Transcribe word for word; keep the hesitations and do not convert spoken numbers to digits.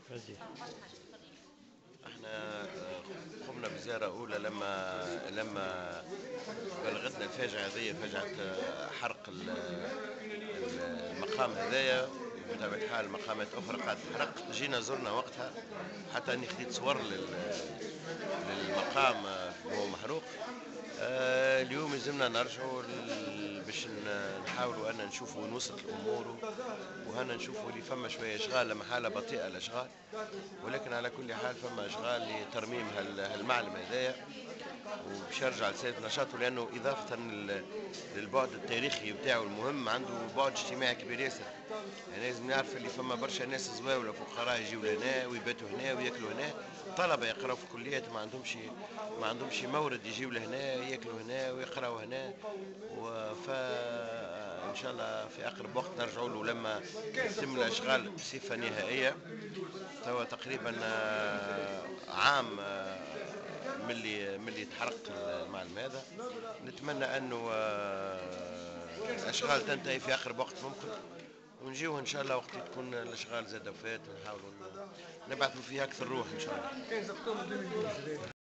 فازي. احنا قمنا بزيارة أولى لما لما بلغتنا الفاجعة هذه، فاجعة حرق ال- ال- المقام هذايا. بطبيعة الحال مقامات أخرى قاعدة تحرق، جينا زرنا وقتها حتى أني خديت صور لل- للمقام وهو محروق. آه، اليوم لازمنا نرجعوا لل- باش ن- نحاولوا أن نشوفوا وين وصلت الأمور، وهنا نشوفوا اللي فما شوية أشغال، لما حالة بطيئة الأشغال، ولكن على كل حال فما أشغال لترميم هال- هالمعلم هذايا، وباش يرجع لسيرة نشاطه، لأنه إضافة لل- للبعد التاريخي بتاعه المهم، عنده بعد اجتماعي كبير ياسر. يعني لازم نعرف اللي فما برشا ناس زواولة فقراء يجيو لهنا ويباتوا هنا وياكلوا هنا، طلبة يقراوا في كليات ما عندهمش ما عندهمش مورد يجيو لهنا ياكلوا هنا ويقراوا هنا. وف ان شاء الله في اقرب وقت نرجعوا له لما تتم الاشغال بصفة نهائية. توا تقريبا آه، عام آه، ملي ملي تحرق المعلم هذا. نتمنى انه آه، الاشغال تنتهي في اقرب وقت ممكن، ونجيو ان شاء الله وقت تكون الاشغال زاد وفات، ونحاولوا نبعثوا فيها اكثر روح ان شاء الله.